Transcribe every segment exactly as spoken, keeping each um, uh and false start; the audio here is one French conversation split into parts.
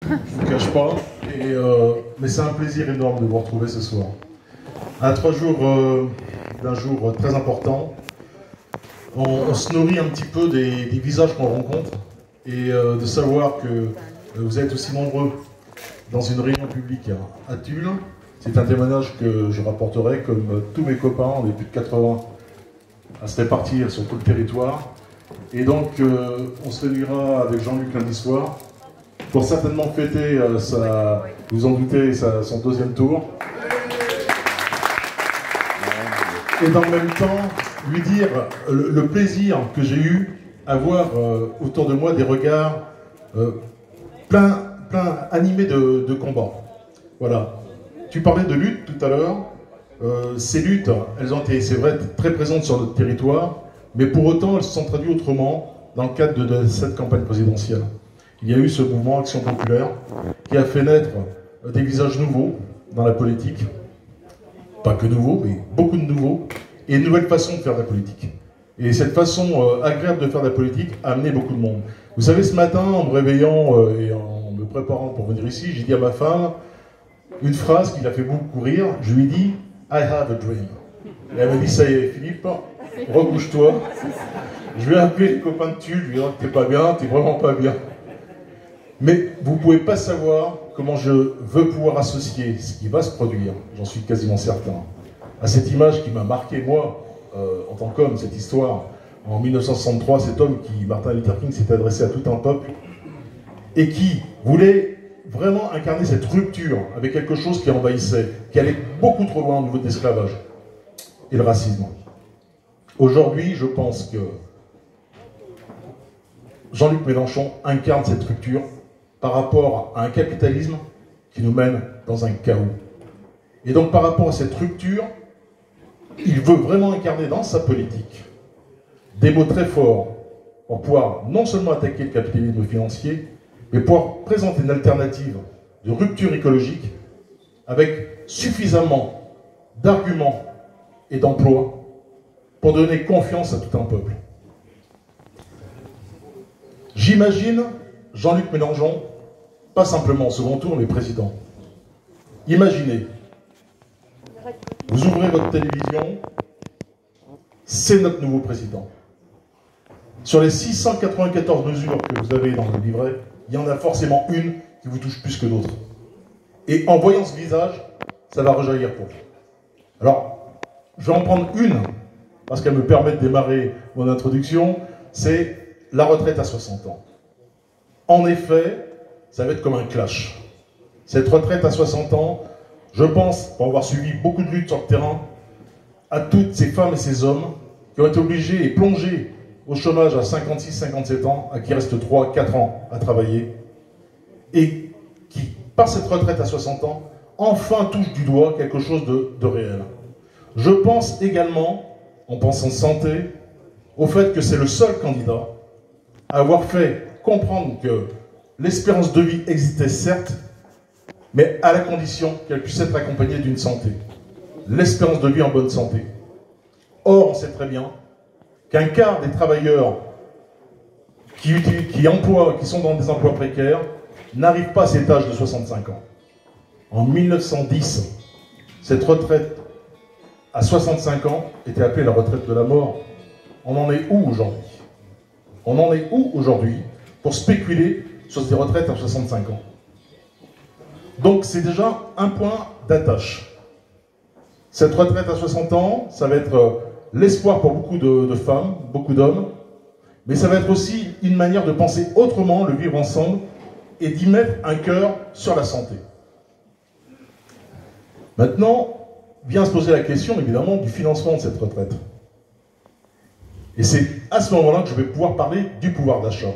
je ne vous cache pas, et, euh, mais c'est un plaisir énorme de vous retrouver ce soir. À trois jours euh, d'un jour très important, on, on se nourrit un petit peu des, des visages qu'on rencontre, et euh, de savoir que euh, vous êtes aussi nombreux dans une réunion publique à, à Tulle. C'est un témoignage que je rapporterai, comme euh, tous mes copains, on est plus de quatre-vingts à se répartir sur tout le territoire. Et donc, euh, on se réunira avec Jean-Luc lundi soir pour certainement fêter, euh, sa, vous en doutez, sa, son deuxième tour. Et dans le même temps, lui dire le, le plaisir que j'ai eu à voir euh, autour de moi des regards euh, plein, plein animés de, de combat. Voilà. Tu parlais de lutte tout à l'heure. Euh, ces luttes, elles ont été, c'est vrai, très présentes sur notre territoire, mais pour autant, elles se sont traduites autrement dans le cadre de, de cette campagne présidentielle. Il y a eu ce mouvement Action Populaire qui a fait naître des visages nouveaux dans la politique. Pas que nouveaux, mais beaucoup de nouveaux, et une nouvelle façon de faire de la politique. Et cette façon euh, agréable de faire de la politique a amené beaucoup de monde. Vous savez, ce matin, en me réveillant euh, et en me préparant pour venir ici, j'ai dit à ma femme une phrase qui l'a fait beaucoup rire. Je lui ai dit « I have a dream ». Et elle m'a dit « Ça y est, Philippe, rebouche-toi ». Je vais appeler les copains de Tulle, je lui ai dit « T'es pas bien, t'es vraiment pas bien ». Mais vous ne pouvez pas savoir comment je veux pouvoir associer ce qui va se produire, j'en suis quasiment certain, à cette image qui m'a marqué, moi, euh, en tant qu'homme, cette histoire. En mille neuf cent soixante-trois, cet homme qui, Martin Luther King, s'est adressé à tout un peuple et qui voulait vraiment incarner cette rupture avec quelque chose qui envahissait, qui allait beaucoup trop loin au niveau de l'esclavage et le racisme. Aujourd'hui, je pense que Jean-Luc Mélenchon incarne cette rupture par rapport à un capitalisme qui nous mène dans un chaos. Et donc par rapport à cette rupture, il veut vraiment incarner dans sa politique des mots très forts pour pouvoir non seulement attaquer le capitalisme financier, mais pouvoir présenter une alternative de rupture écologique avec suffisamment d'arguments et d'emplois pour donner confiance à tout un peuple. J'imagine Jean-Luc Mélenchon, pas simplement au second tour, mais président. Imaginez, vous ouvrez votre télévision, c'est notre nouveau président. Sur les six cent quatre-vingt-quatorze mesures que vous avez dans le livret, il y en a forcément une qui vous touche plus que d'autres. Et en voyant ce visage, ça va rejaillir pour vous. Alors, je vais en prendre une, parce qu'elle me permet de démarrer mon introduction, c'est la retraite à soixante ans. En effet, ça va être comme un clash. Cette retraite à soixante ans, je pense, pour avoir suivi beaucoup de luttes sur le terrain, à toutes ces femmes et ces hommes qui ont été obligés et plongés au chômage à cinquante-six cinquante-sept ans, à qui reste trois quatre ans à travailler, et qui, par cette retraite à soixante ans, enfin touchent du doigt quelque chose de, de réel. Je pense également, en pensant santé, au fait que c'est le seul candidat à avoir fait comprendre que l'espérance de vie existait certes, mais à la condition qu'elle puisse être accompagnée d'une santé. L'espérance de vie en bonne santé. Or, on sait très bien qu'un quart des travailleurs qui, qui, emploient, qui sont dans des emplois précaires n'arrivent pas à cet âge de soixante-cinq ans. En mille neuf cent dix, cette retraite à soixante-cinq ans était appelée la retraite de la mort. On en est où aujourd'hui? On en est où aujourd'hui pour spéculer sur ces retraites à soixante-cinq ans? Donc c'est déjà un point d'attache. Cette retraite à soixante ans, ça va être l'espoir pour beaucoup de, de femmes, beaucoup d'hommes, mais ça va être aussi une manière de penser autrement, le vivre ensemble, et d'y mettre un cœur sur la santé. Maintenant, vient se poser la question, évidemment, du financement de cette retraite. Et c'est à ce moment-là que je vais pouvoir parler du pouvoir d'achat.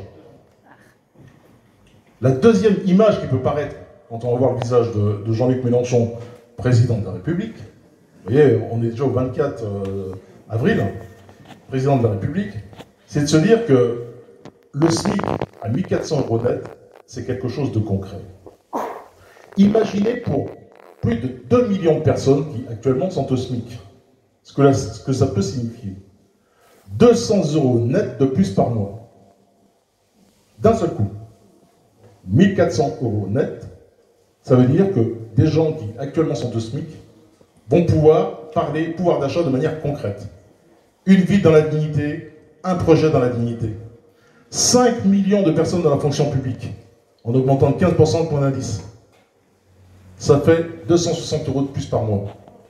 La deuxième image qui peut paraître, quand on va voir le visage de, de Jean-Luc Mélenchon, président de la République, vous voyez, on est déjà au vingt-quatre avril, président de la République, c'est de se dire que le SMIC à mille quatre cents euros net, c'est quelque chose de concret. Imaginez pour plus de deux millions de personnes qui actuellement sont au SMIC, ce que, la, ce que ça peut signifier. deux cents euros net de plus par mois. D'un seul coup. mille quatre cents euros net, ça veut dire que des gens qui actuellement sont au SMIC vont pouvoir parler pouvoir d'achat de manière concrète. Une vie dans la dignité, un projet dans la dignité. cinq millions de personnes dans la fonction publique, en augmentant de quinze pour cent le point d'indice. Ça fait deux cent soixante euros de plus par mois.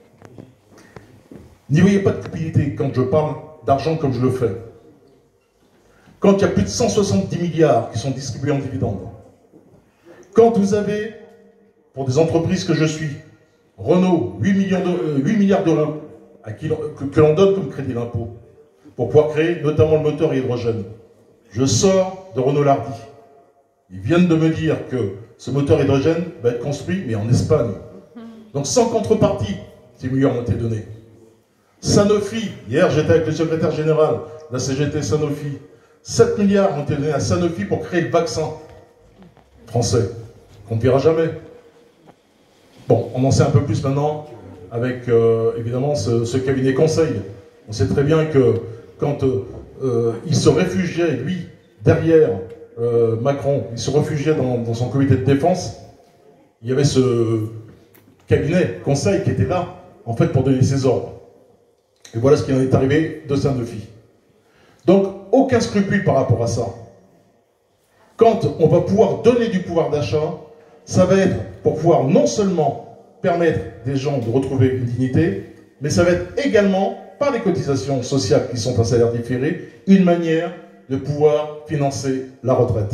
N'y voyez pas de cupidité quand je parle d'argent comme je le fais. Quand il y a plus de cent soixante-dix milliards qui sont distribués en dividendes. Quand vous avez, pour des entreprises que je suis, Renault, huit milliards d'euros que, que l'on donne comme crédit d'impôt pour pouvoir créer notamment le moteur à hydrogène. Je sors de Renault Lardy. Ils viennent de me dire que ce moteur hydrogène va être construit, mais en Espagne. Donc sans contrepartie, ces milliards ont été donnés. Sanofi, hier j'étais avec le secrétaire général de la C G T Sanofi, sept milliards ont été donnés à Sanofi pour créer le vaccin français, qu'on ne verra jamais. Bon, on en sait un peu plus maintenant avec, euh, évidemment, ce, ce cabinet conseil. On sait très bien que quand euh, euh, il se réfugiait, lui, derrière euh, Macron, il se réfugiait dans, dans son comité de défense, il y avait ce cabinet conseil qui était là, en fait, pour donner ses ordres. Et voilà ce qui en est arrivé de Sanofi. Donc, aucun scrupule par rapport à ça. Quand on va pouvoir donner du pouvoir d'achat, ça va être pour pouvoir non seulement permettre des gens de retrouver une dignité, mais ça va être également, par les cotisations sociales qui sont un salaire différé, une manière de pouvoir financer la retraite.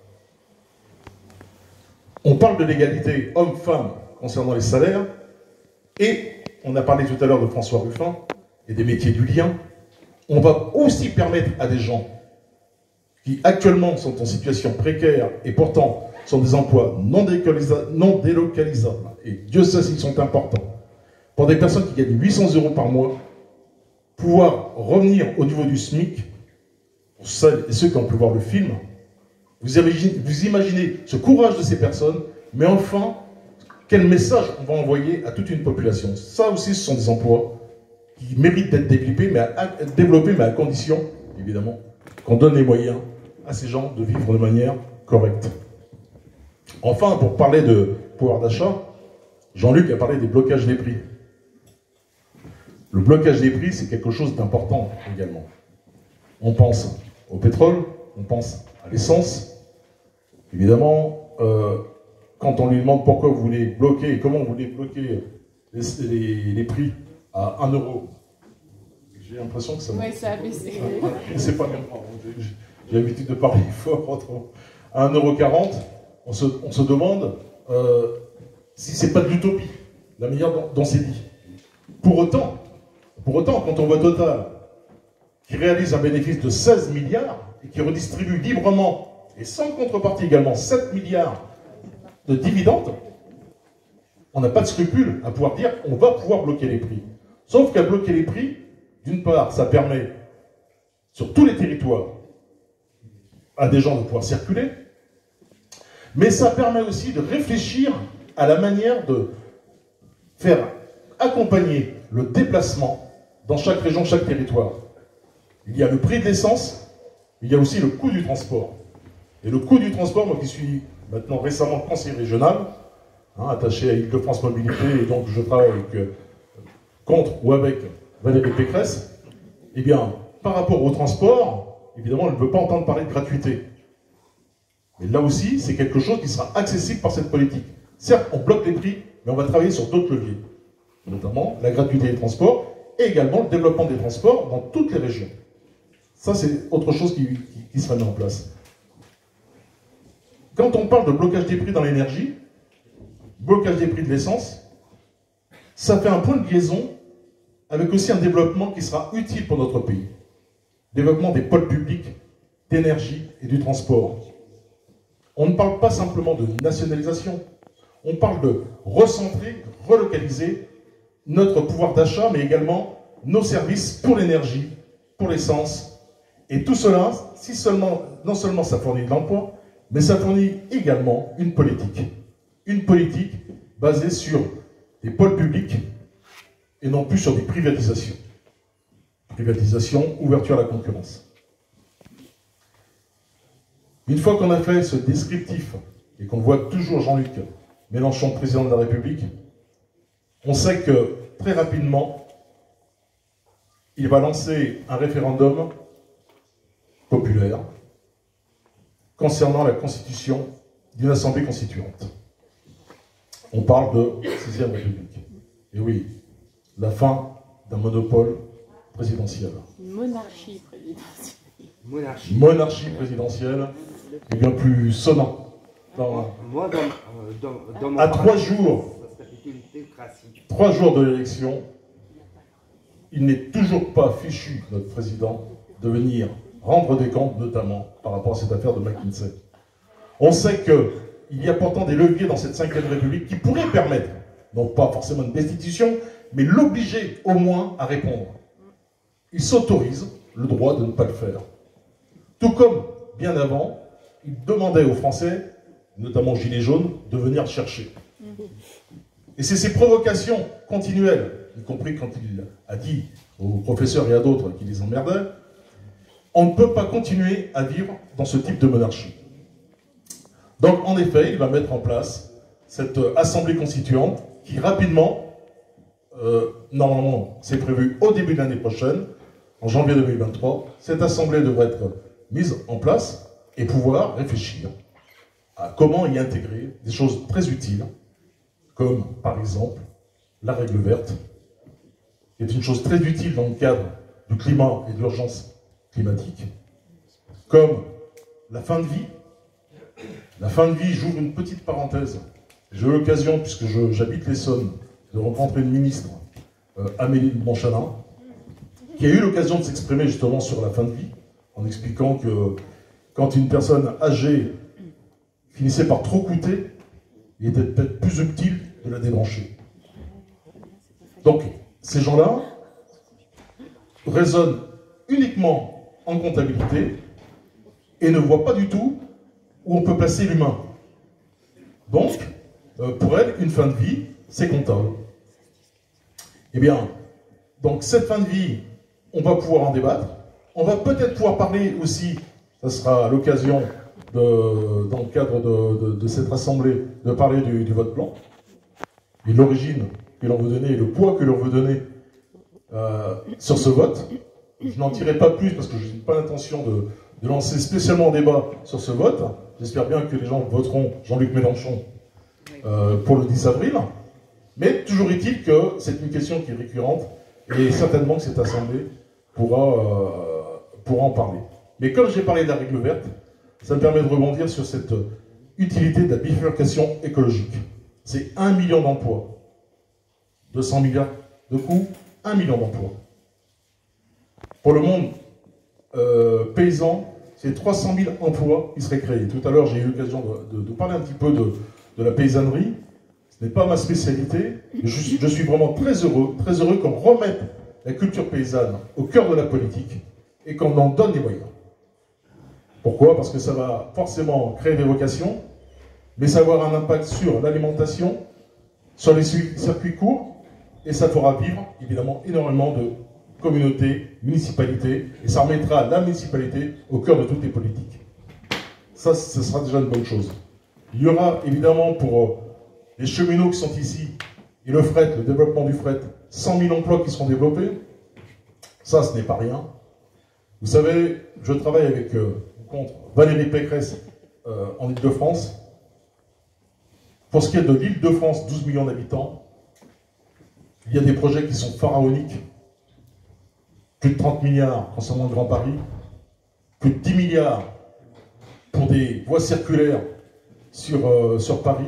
On parle de l'égalité homme-femme concernant les salaires, et on a parlé tout à l'heure de François Ruffin et des métiers du lien. On va aussi permettre à des gens qui actuellement sont en situation précaire et pourtant sont des emplois non, non délocalisables, et Dieu sait s'ils sont importants, pour des personnes qui gagnent huit cents euros par mois, pouvoir revenir au niveau du SMIC, pour celles et ceux qui ont pu voir le film, vous imaginez, vous imaginez ce courage de ces personnes, mais enfin, quel message on va envoyer à toute une population. Ça aussi, ce sont des emplois qui méritent d'être développés, mais à, à, développés, mais à condition, évidemment, qu'on donne les moyens à ces gens de vivre de manière correcte. Enfin, pour parler de pouvoir d'achat, Jean-Luc a parlé des blocages des prix. Le blocage des prix, c'est quelque chose d'important également. On pense au pétrole, on pense à l'essence. Évidemment, euh, quand on lui demande pourquoi vous voulez bloquer et comment vous voulez bloquer les, les, les prix à un euro, j'ai l'impression que ça... Oui, ça a baissé. C'est pas bien. J'ai l'habitude de parler fort. À un euro quarante, on se, on se demande euh, si c'est pas de l'utopie, la manière dont, dont c'est dit. Pour autant, pour autant, quand on voit Total, qui réalise un bénéfice de seize milliards et qui redistribue librement et sans contrepartie également sept milliards de dividendes, on n'a pas de scrupule à pouvoir dire on va pouvoir bloquer les prix. Sauf qu'à bloquer les prix, d'une part, ça permet sur tous les territoires à des gens de pouvoir circuler, mais ça permet aussi de réfléchir à la manière de faire accompagner le déplacement dans chaque région, chaque territoire. Il y a le prix de l'essence, il y a aussi le coût du transport. Et le coût du transport, moi qui suis maintenant récemment conseiller régional, hein, attaché à Île-de-France Mobilité, et donc je travaille avec, euh, contre ou avec Valérie Pécresse, eh bien, par rapport au transport, évidemment, elle ne veut pas entendre parler de gratuité. Mais là aussi, c'est quelque chose qui sera accessible par cette politique. Certes, on bloque les prix, mais on va travailler sur d'autres leviers, notamment la gratuité des transports et également le développement des transports dans toutes les régions. Ça, c'est autre chose qui, qui, qui sera mis en place. Quand on parle de blocage des prix dans l'énergie, blocage des prix de l'essence, ça fait un point de liaison avec aussi un développement qui sera utile pour notre pays. Développement des pôles publics, d'énergie et du transport. On ne parle pas simplement de nationalisation, on parle de recentrer, relocaliser notre pouvoir d'achat, mais également nos services pour l'énergie, pour l'essence. Et tout cela, si seulement, non seulement ça fournit de l'emploi, mais ça fournit également une politique. Une politique basée sur des pôles publics et non plus sur des privatisations. Privatisation, ouverture à la concurrence. Une fois qu'on a fait ce descriptif et qu'on voit toujours Jean-Luc Mélenchon président de la République, on sait que très rapidement, il va lancer un référendum populaire concernant la constitution d'une assemblée constituante. On parle de sixième République. Et oui, la fin d'un monopole présidentiel. Une monarchie présidentielle. Monarchie. Monarchie présidentielle, est bien plus sonnant. Dans, Moi, dans, euh, dans, dans mon à trois jours, trois jours de l'élection, il n'est toujours pas fichu, notre président, de venir rendre des comptes, notamment par rapport à cette affaire de McKinsey. On sait qu'il y a pourtant des leviers dans cette cinquième République qui pourraient permettre, non pas forcément une destitution, mais l'obliger au moins à répondre. Il s'autorise le droit de ne pas le faire. Tout comme, bien avant, il demandait aux Français, notamment aux Gilets jaunes, de venir le chercher. Et c'est ces provocations continuelles, y compris quand il a dit aux professeurs et à d'autres qui les emmerdaient, on ne peut pas continuer à vivre dans ce type de monarchie. Donc, en effet, il va mettre en place cette assemblée constituante qui, rapidement, euh, normalement, c'est prévu au début de l'année prochaine, en janvier deux mille vingt-trois, cette assemblée devrait être mise en place et pouvoir réfléchir à comment y intégrer des choses très utiles, comme, par exemple, la règle verte, qui est une chose très utile dans le cadre du climat et de l'urgence climatique, comme la fin de vie. La fin de vie, j'ouvre une petite parenthèse. J'ai eu l'occasion, puisque j'habite l'Essonne, de rencontrer une ministre, euh, Amélie de Montchalin, qui a eu l'occasion de s'exprimer justement sur la fin de vie, en expliquant que quand une personne âgée finissait par trop coûter, il était peut-être plus utile de la débrancher. Donc, ces gens-là raisonnent uniquement en comptabilité et ne voient pas du tout où on peut placer l'humain. Donc, euh, pour elle, une fin de vie, c'est comptable. Eh bien, donc cette fin de vie, on va pouvoir en débattre. On va peut-être pouvoir parler aussi, ça sera l'occasion, de, dans le cadre de, de, de cette assemblée, de parler du, du vote blanc, et l'origine que l'on veut donner, et le poids que l'on veut donner euh, sur ce vote. Je n'en dirai pas plus parce que je n'ai pas l'intention de, de lancer spécialement un débat sur ce vote. J'espère bien que les gens voteront Jean-Luc Mélenchon euh, pour le dix avril. Mais toujours est-il que c'est une question qui est récurrente et certainement que cette assemblée pourra, euh, pourra en parler. Mais comme j'ai parlé de la règle verte, ça me permet de rebondir sur cette utilité de la bifurcation écologique. C'est un million d'emplois. deux cents milliards de coûts, un million d'emplois. Pour le monde euh, paysan, c'est trois cent mille emplois qui seraient créés. Tout à l'heure, j'ai eu l'occasion de, de, de parler un petit peu de, de la paysannerie. Ce n'est pas ma spécialité. Je, je suis vraiment très heureux, très heureux qu'on remette la culture paysanne au cœur de la politique et qu'on en donne les moyens. Pourquoi? Parce que ça va forcément créer des vocations, mais ça va avoir un impact sur l'alimentation, sur les circuits courts, et ça fera vivre, évidemment, énormément de communautés, municipalités, et ça remettra la municipalité au cœur de toutes les politiques. Ça, ce sera déjà une bonne chose. Il y aura, évidemment, pour les cheminots qui sont ici, et le fret, le développement du fret, cent mille emplois qui seront développés. Ça, ce n'est pas rien. Vous savez, je travaille avec, euh, contre Valérie Pécresse euh, en Île-de-France. Pour ce qui est de l'Île-de-France, douze millions d'habitants, il y a des projets qui sont pharaoniques. Plus de trente milliards concernant le Grand Paris, plus de dix milliards pour des voies circulaires sur, euh, sur Paris.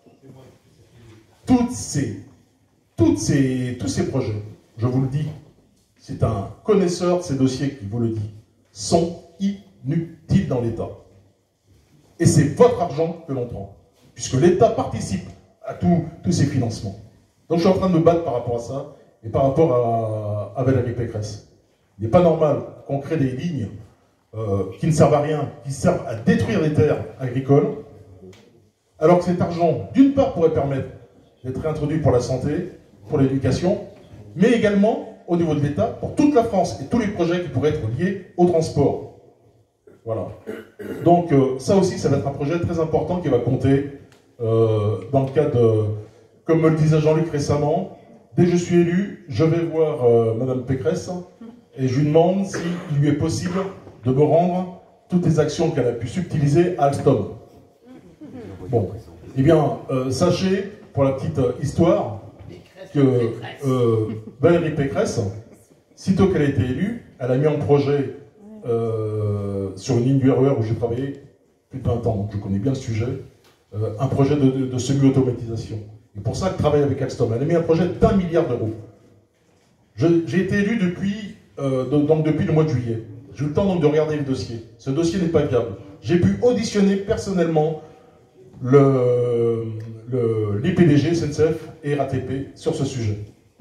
Toutes ces, toutes ces, tous ces projets, je vous le dis, c'est un connaisseur de ces dossiers qui vous le dit, sont inutiles dans l'État. Et c'est votre argent que l'on prend, puisque l'État participe à tous ces financements. Donc je suis en train de me battre par rapport à ça, et par rapport à, à Valérie Pécresse. Il n'est pas normal qu'on crée des lignes euh, qui ne servent à rien, qui servent à détruire les terres agricoles, alors que cet argent, d'une part, pourrait permettre d'être réintroduit pour la santé, pour l'éducation, mais également au niveau de l'État, pour toute la France et tous les projets qui pourraient être liés au transport. Voilà. Donc euh, ça aussi, ça va être un projet très important qui va compter euh, dans le cadre de, comme me le disait Jean-Luc récemment, dès que je suis élu, je vais voir euh, Madame Pécresse et je lui demande s'il lui est possible de me rendre toutes les actions qu'elle a pu subtiliser à Alstom. Bon, eh bien, euh, sachez, pour la petite euh, histoire, que euh, Valérie Pécresse, sitôt qu'elle a été élue, elle a mis en projet euh, sur une ligne du R E R où j'ai travaillé plus de vingt ans, donc je connais bien le sujet, euh, un projet de, de, de semi-automatisation. Et pour ça, elle travaille avec Alstom. Elle a mis un projet d'un milliard d'euros. J'ai été élu depuis, euh, de, donc depuis le mois de juillet. J'ai eu le temps donc de regarder le dossier. Ce dossier n'est pas viable. J'ai pu auditionner personnellement le, le, les P D G, S N C F et R A T P sur ce sujet.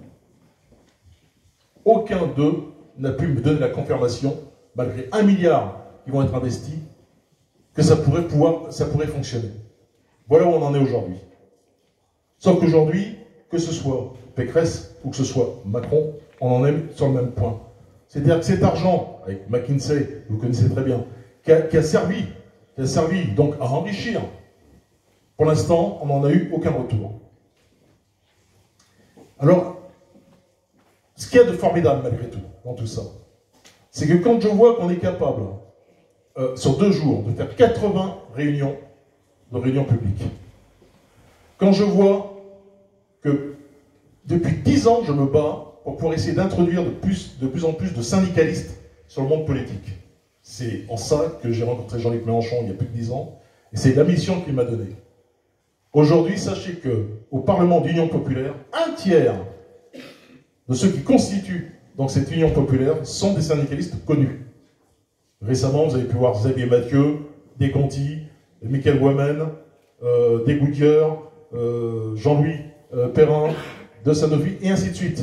Aucun d'eux n'a pu me donner la confirmation, malgré un milliard qui vont être investis, que ça pourrait, pouvoir, ça pourrait fonctionner. Voilà où on en est aujourd'hui. Sauf qu'aujourd'hui, que ce soit Pécresse ou que ce soit Macron, on en est sur le même point. C'est-à-dire que cet argent, avec McKinsey, vous connaissez très bien, qui a, qui a servi, qui a servi donc à enrichir, pour l'instant, on n'en a eu aucun retour. Alors, ce qu'il y a de formidable malgré tout, dans tout ça, c'est que quand je vois qu'on est capable, euh, sur deux jours, de faire quatre-vingts réunions, de réunions publiques, quand je vois que depuis dix ans, je me bats pour pouvoir essayer d'introduire de plus, de plus en plus de syndicalistes sur le monde politique. C'est en ça que j'ai rencontré Jean-Luc Mélenchon il y a plus de dix ans, et c'est la mission qu'il m'a donnée. Aujourd'hui, sachez qu'au Parlement d'Union Populaire, un tiers de ceux qui constituent donc cette Union Populaire sont des syndicalistes connus. Récemment, vous avez pu voir Xavier Mathieu, Desconti, Michael Wamen, euh, Desgoutières, euh, Jean-Louis euh, Perrin, de Sanofi, et ainsi de suite.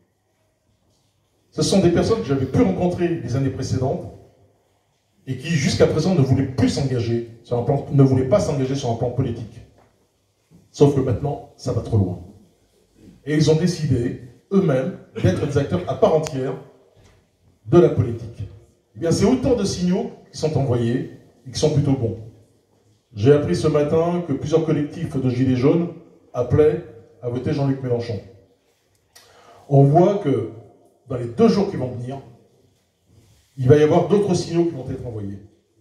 Ce sont des personnes que j'avais pu rencontrer les années précédentes et qui, jusqu'à présent, ne voulaient plus s'engager sur un plan, ne voulaient pas s'engager sur un plan politique. Sauf que maintenant, ça va trop loin. Et ils ont décidé, eux-mêmes, d'être des acteurs à part entière de la politique. Eh bien, c'est autant de signaux qui sont envoyés et qui sont plutôt bons. J'ai appris ce matin que plusieurs collectifs de Gilets jaunes appelaient à voter Jean-Luc Mélenchon. On voit que dans les deux jours qui vont venir, il va y avoir d'autres signaux qui vont être envoyés.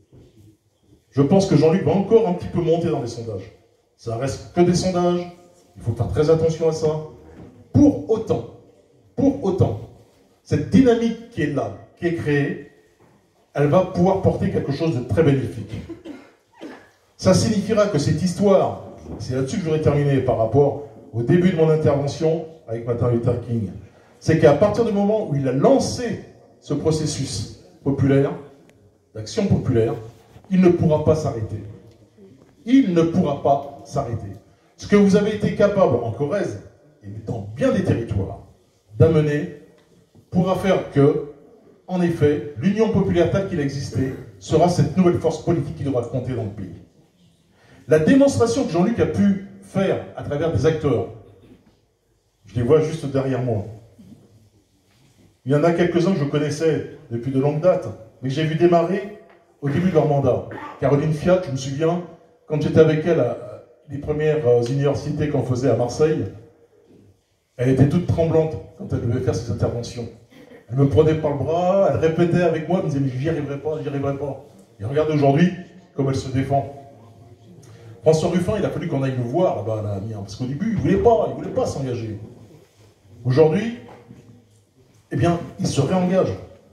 Je pense que Jean-Luc va encore un petit peu monter dans les sondages. Ça reste que des sondages, il faut faire très attention à ça. Pour autant, pour autant, cette dynamique qui est là, qui est créée, elle va pouvoir porter quelque chose de très bénéfique. Ça signifiera que cette histoire, c'est là-dessus que j'aurais terminé par rapport au début de mon intervention avec Martin Luther King, c'est qu'à partir du moment où il a lancé ce processus populaire, d'action populaire, il ne pourra pas s'arrêter. Il ne pourra pas s'arrêter. Ce que vous avez été capable en Corrèze, et dans bien des territoires, d'amener, pourra faire que, en effet, l'Union populaire telle qu'il existait sera cette nouvelle force politique qui devra compter dans le pays. La démonstration que Jean-Luc a pu faire à travers des acteurs, je les vois juste derrière moi. Il y en a quelques-uns que je connaissais depuis de longue date, mais que j'ai vu démarrer au début de leur mandat. Caroline Fiat, je me souviens, quand j'étais avec elle à les premières universités qu'on faisait à Marseille, elle était toute tremblante quand elle devait faire ses interventions. Elle me prenait par le bras, elle répétait avec moi, elle me disait « mais j'y arriverai pas, j'y arriverai pas ». Et regardez aujourd'hui comme elle se défend. François Ruffin, il a fallu qu'on aille le voir là-bas, là, parce qu'au début, il ne voulait pas, il voulait pas s'engager. Aujourd'hui, eh bien, il se réengage.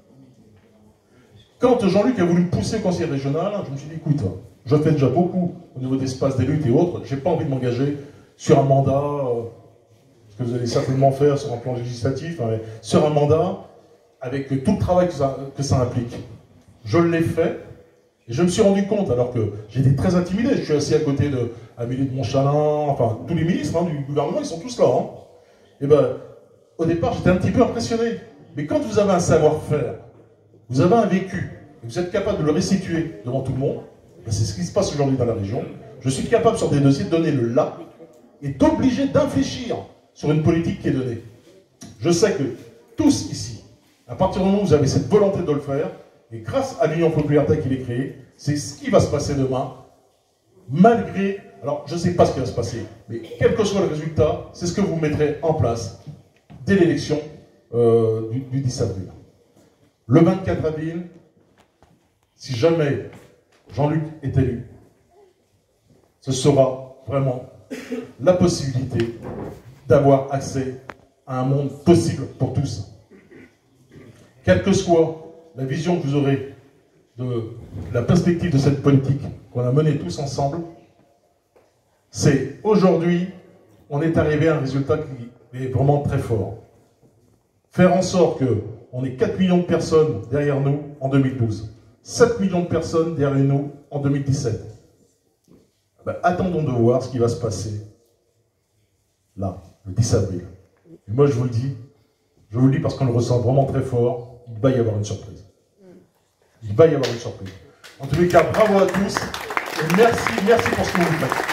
Quand Jean-Luc a voulu me pousser au conseil régional, je me suis dit, écoute, je fais déjà beaucoup au niveau d'espace des luttes et autres, j'ai pas envie de m'engager sur un mandat, euh, ce que vous allez certainement faire sur un plan législatif, hein, mais sur un mandat avec tout le travail que ça, que ça implique. Je l'ai fait, et je me suis rendu compte, alors que j'étais très intimidé, je suis assis à côté de Amélie de Montchalin, enfin tous les ministres hein, du gouvernement, ils sont tous là. Hein. Et ben, au départ, j'étais un petit peu impressionné. Mais quand vous avez un savoir-faire, vous avez un vécu, et vous êtes capable de le restituer devant tout le monde, ben c'est ce qui se passe aujourd'hui dans la région. Je suis capable sur des dossiers de donner le là, et d'obliger d'infléchir sur une politique qui est donnée. Je sais que tous ici, à partir du moment où vous avez cette volonté de le faire, et grâce à l'Union Populaire qu'il est créé, c'est ce qui va se passer demain, malgré, alors je ne sais pas ce qui va se passer, mais quel que soit le résultat, c'est ce que vous mettrez en place dès l'élection euh, du, du dix avril. Le vingt-quatre avril, si jamais Jean-Luc est élu, ce sera vraiment la possibilité d'avoir accès à un monde possible pour tous. Quelle que soit la vision que vous aurez de la perspective de cette politique qu'on a menée tous ensemble, c'est aujourd'hui, on est arrivé à un résultat qui est vraiment très fort. Faire en sorte qu'on ait quatre millions de personnes derrière nous en deux mille douze, sept millions de personnes derrière nous en deux mille dix-sept. Ben, attendons de voir ce qui va se passer là, le dix avril. Et moi, je vous le dis, je vous le dis parce qu'on le ressent vraiment très fort, il va y avoir une surprise. Il va y avoir une surprise. En tous les cas, bravo à tous et merci, merci pour ce que vous faites.